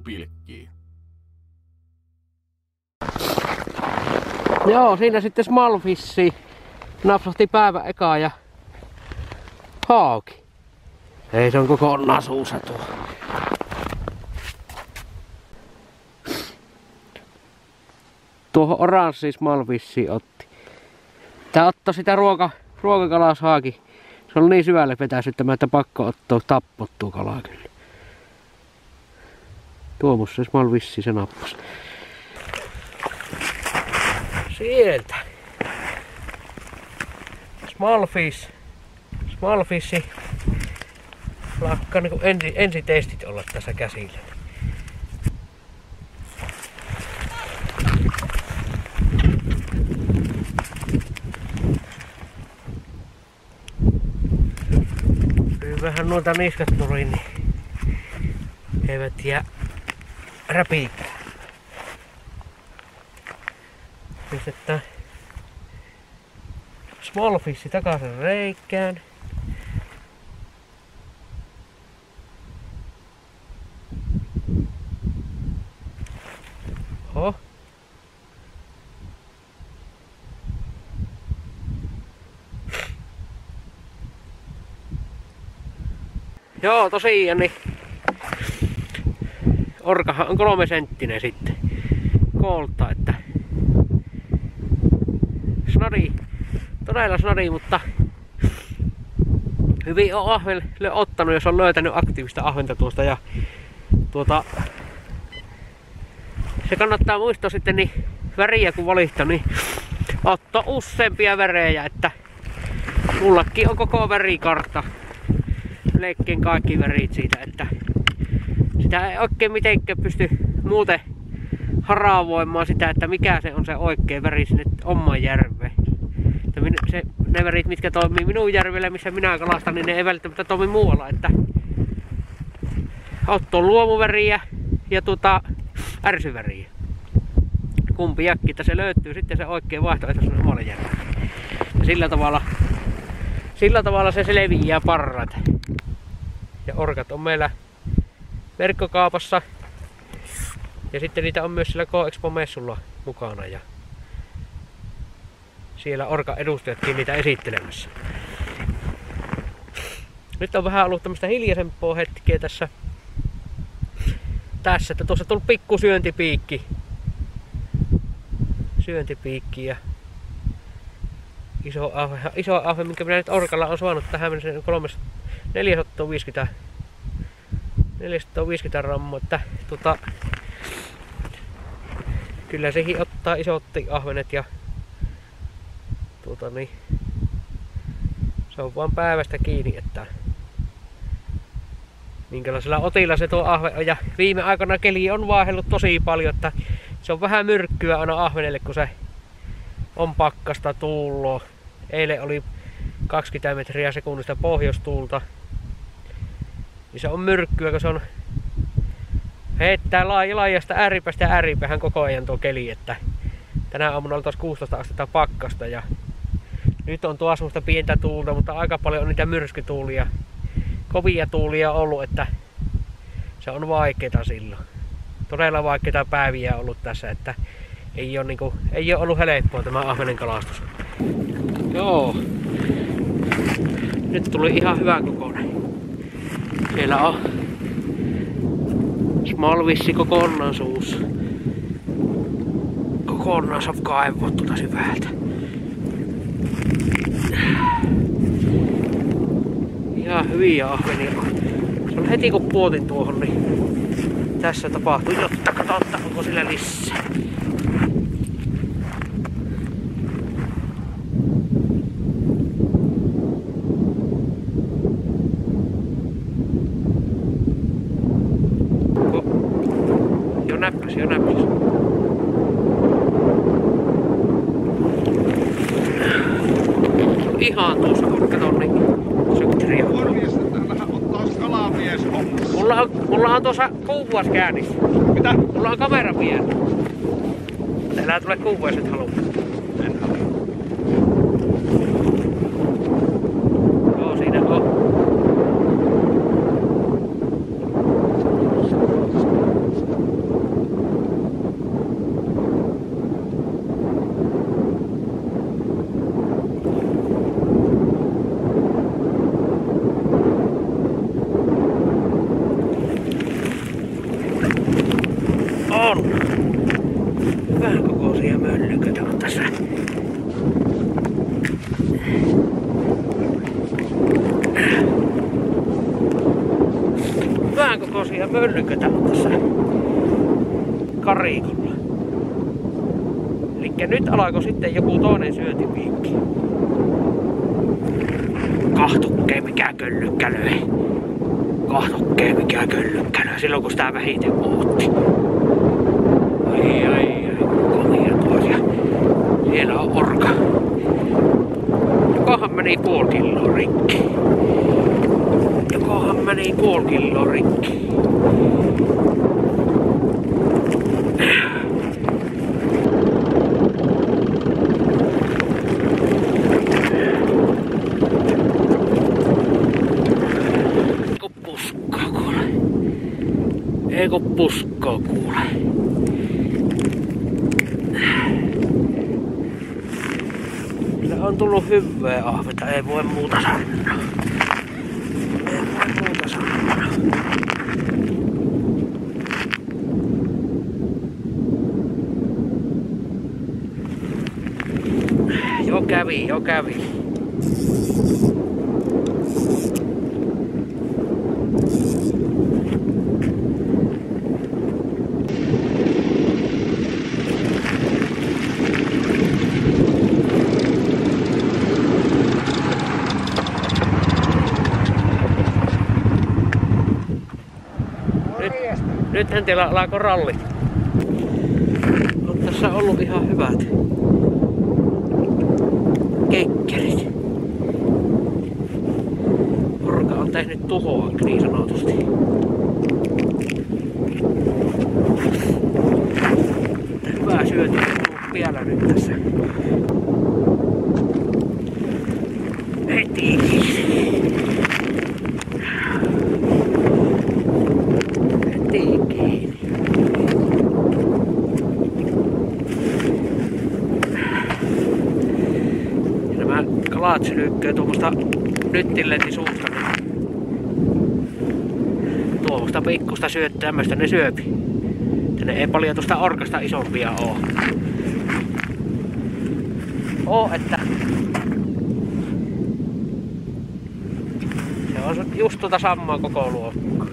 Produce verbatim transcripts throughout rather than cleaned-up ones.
pilkkiin. Joo, siinä sitten smallfissi napsahti päivän ekaa ja hauki. Ei, se on kokonaan suussa tuo. Tuohon oranssi smallfissi otti. Tää ottoi sitä ruoka, ruokakalashaakin. Se on niin syvälle vetäisyttämä, että pakko ottaa tappot tuo kalaa kyllä. Tuomus se smallfissi se nappasi. Sieltä. Smallfish. Smallfishi. Lakkaa niinku ensi, ensitestit olla tässä käsillä. Vähän noita niskat tuli, niin eivät jää räpiikään. Pistetään smallfishi takaisin reikään. Oho. Joo, tosiaan niin orkahan on kolme senttinen sitten koolta, että snadi, todella snadi, mutta hyvin on ahvelle ottanut, jos on löytänyt aktiivista ahventa tuosta ja tuota se kannattaa muistaa sitten niin väriä kun valihtaa, niin ottaa useampia värejä, että mullakin on koko värikartta. Leikkeen kaikki värit siitä, että sitä ei oikein mitenkään pysty muuten haravoimaan sitä, että mikä se on se oikea väri sinne omaan järveen. Se, ne värit, mitkä toimii minun järvellä, missä minä kalastan, niin ne ei välttämättä toimi muualla. Että ottaa luomuväriä ja tuota, ärsyväriä. Kumpiakin, että se löytyy sitten se oikea vaihtoehto sinne omalle järvelle. Ja sillä tavalla, sillä tavalla se selviää parhaiten. Ja orkat on meillä verkkokaupassa. Ja sitten niitä on myös sillä K-Expo-messulla mukana. Ja siellä orkan edustajatkin niitä esittelemässä. Nyt on vähän ollut tämmöistä hiljaisempaa hetkeä tässä. Tässä, että tuossa tuli pikku syöntipiikki. Syöntipiikki ja iso ahve, iso ahve, minkä minä nyt orkalla on saanut tähän mennessä neljäsataaviisikymmentä grammaa, että tota, kyllä sekin ottaa isot ahvenet ja tuota niin, se on vaan päivästä kiinni, että minkälaisella otilla se tuo ahve on. Ja viime aikoina keli on vaihdellut tosi paljon, että se on vähän myrkkyä aina ahvenelle, kun se on pakkasta tuuloa. Eilen oli kaksikymmentä metriä sekunnista pohjoistuulta. Niin se on myrkkyä, kun se on heittää laajasta ääripäästä ääripäähän koko ajan tuo keli, että tänä aamuna oli taas kuusitoista astetta pakkasta ja nyt on tuossa semmoista pientä tuulta, mutta aika paljon on niitä myrskytuulia, kovia tuulia ollut, että se on vaikeeta silloin. Todella vaikeita päiviä ollut tässä, että ei ole, niinku, ei ole ollut helppoa tämä ahvenen kalastus. Joo. Nyt tuli ihan hyvä kokoinen. Siellä on smallfissi kokonaan suussa. Kokonaan saa kaivua tuota syvältä. Ihan hyviä ahvenia. Se on heti kun puotin tuohon, niin tässä tapahtui jotta. Katsotaan, onko sillä lisää. Jo näppäs, jo näppäs. Ihan tuossa, kun katon, niin se on kirja. Mulla on, mulla on tuossa kuuvuas käynnissä. Mitä? Mulla on kamera pieni. Älä tule kuuvuas, et halua. En halua. Joo, siinä on. Vähän kokoisia möllyköitä on tässä. Vähän kokoisia möllyköitä on tässä karikolla. Elikkä nyt alkoi sitten joku toinen syöntiviikki. Kahtukkee mikä köllykkä löi. Kahtukkee mikä köllykkä löi. Silloin kun sitä vähiten ootti. Ai ai ai, komia tuosia. Siellä on orka. Jokohan meni puoli kiloa rikki. Jokohan meni puoli kiloa rikki. Eikö puskaa kuule? Eikö puskaa kuule? Kyllä on tullut hyvää ahventa, ei voi muuta sanoa. Ei voi muuta sanoa. Jo kävi, jo kävi. Nythän teillä alkoi ralli. On tässä ollut ihan hyvät kekkerit. Orka on tehnyt tuhoa niin sanotusti. Hyvää syötiä on ollut vielä nyt tässä. Heti kiinni. Kalat sylykköö tuommoista nyttiletin suusta. Tuommoista pikkusta syöt tämmöstä ne syöpi. Tänne ei paljon tuosta orkasta isompia oo. Oo, että se on just tuota samaa koko luokkaa.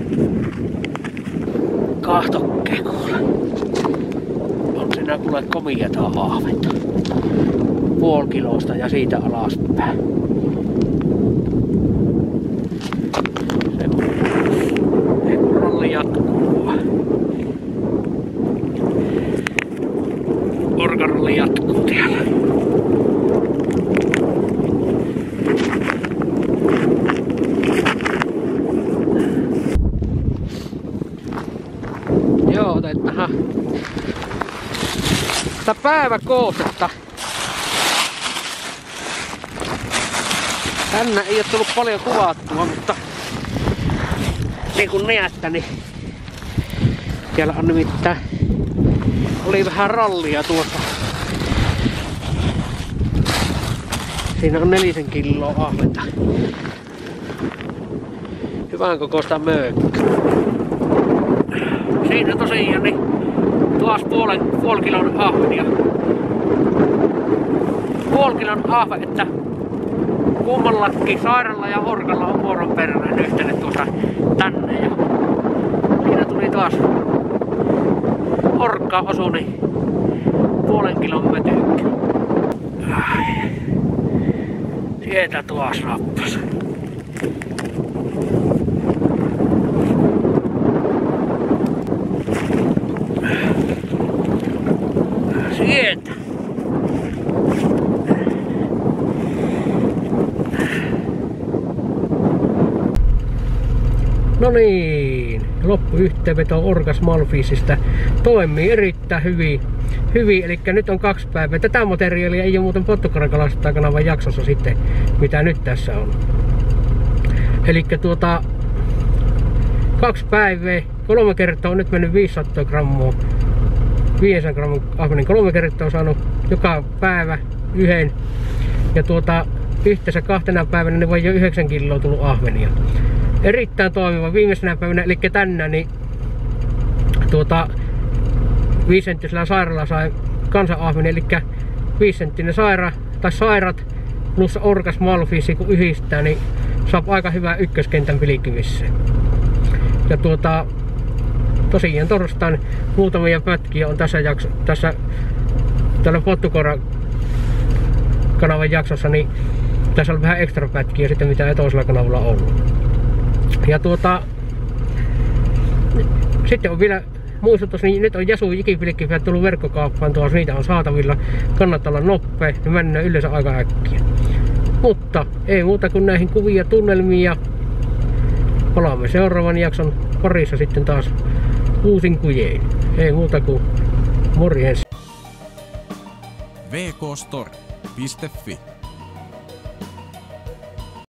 Kahtokkee kuule. On siinä kuule komiata ahventa. Puoli kilosta ja siitä alaspäin. Se ralli jatkuu. Orkaralli jatkuu täällä. Joo, otettahan tätä päiväkoostetta. Tänne ei ole tullut paljon kuvattua, mutta niin kuin näette, niin siellä on nimittäin oli vähän rallia tuossa. Siinä on nelisen kiloa ahventa. Hyvän kokoista möykkyä. Siinä tosiaan niin tuossa puolen, puoli kilon ahvenia. Puoli kilon ahve, että kummallakin sairalla ja orkalla on vuoron perään yhtenä tuosta tänne. Ja siinä tuli taas orkka osu niin puolen kilon mötykkä. Sieltä tuossa rappas. Sieltä. No niin, loppuyhteenveto Orcas Malfisista toimii erittäin hyvin. hyvin. Eli nyt on kaksi päivää. Tätä materiaalia ei ole muuten Pottukarakalasta-kanavan jaksossa sitten, mitä nyt tässä on. Eli tuota, kaksi päivää, kolme kertaa on nyt mennyt viisisataa grammaa. viisisataa gramman ahvenen kolme kertaa on saanut joka päivä yhden. Ja tuota, yhteensä kahtena päivänä niin voi jo yhdeksän kiloa tullut ahvenia. Erittäin toimiva viimeisenä päivänä, eli tänään, niin tuota, viisisenttisellä sairalla sai kansa-ahvenen, eli viisisenttinen saira tai sairat plus Orcas Malfissi kun yhdistää, niin saa aika hyvää ykköskentän pilkkivissä. Ja tuota, tosiaan torstain muutamia pätkiä on tässä jakso, tässä tällä Pottukora kanavan jaksossa, niin tässä on vähän ekstra pätkiä sitten mitä ei toisella kanavalla ollut. Ja tuota, sitten on vielä muistutus, niin nyt on Yasu ikipilkkiviä tullut verkkokauppaan tuossa, niitä on saatavilla. Kannattaa olla nopea, ne mennään yleensä aika äkkiä. Mutta ei muuta kuin näihin kuvia tunnelmia. Palaamme seuraavan jakson parissa sitten taas uusin kujein. Ei muuta kuin morjens. v k store piste f i